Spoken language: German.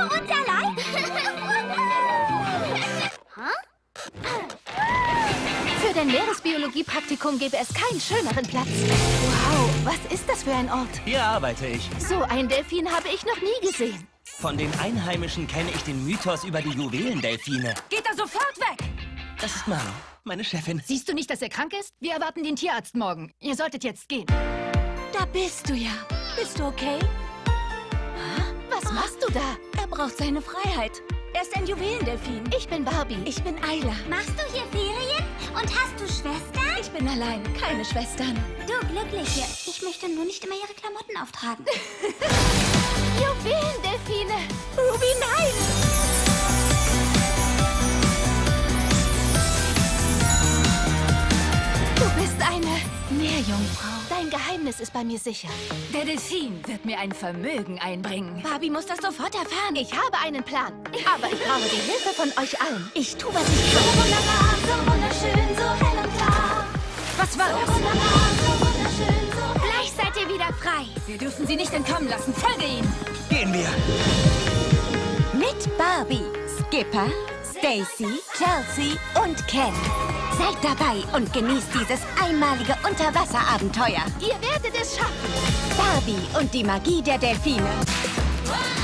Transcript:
Nur uns allein? Für dein Meeresbiologie-Praktikum gäbe es keinen schöneren Platz. Wow, was ist das für ein Ort? Hier arbeite ich. So einen Delfin habe ich noch nie gesehen. Von den Einheimischen kenne ich den Mythos über die Juwelendelfine. Geht er sofort weg! Das ist Manu, meine Chefin. Siehst du nicht, dass er krank ist? Wir erwarten den Tierarzt morgen. Ihr solltet jetzt gehen. Da bist du ja. Bist du okay? Was machst du da? Er braucht seine Freiheit. Er ist ein Juwelendelfin. Ich bin Barbie. Ich bin Ayla. Machst du hier Ferien? Und hast du Schwestern? Ich bin allein, keine Schwestern. Du Glückliche. Ich möchte nur nicht immer ihre Klamotten auftragen. Juwelendelfine. Ruby, nein! Du bist eine Meerjungfrau. Dein Geheimnis ist bei mir sicher. Der Delfin wird mir ein Vermögen einbringen. Barbie muss das sofort erfahren. Ich habe einen Plan, aber ich brauche die Hilfe von euch allen. Ich tue, was ich kann. So wunderbar, so wunderschön, so hell und klar. Was war So das? wunderbar, so wunderschön, so hell. Gleich seid ihr wieder frei. Wir dürfen sie nicht entkommen lassen. Folge ihm! Gehen wir. Mit Barbie, Skipper, Stacy, Chelsea und Ken. Seid dabei und genießt dieses einmalige Unterwasserabenteuer. Ihr werdet es schaffen. Barbie und die Magie der Delfine. Wow.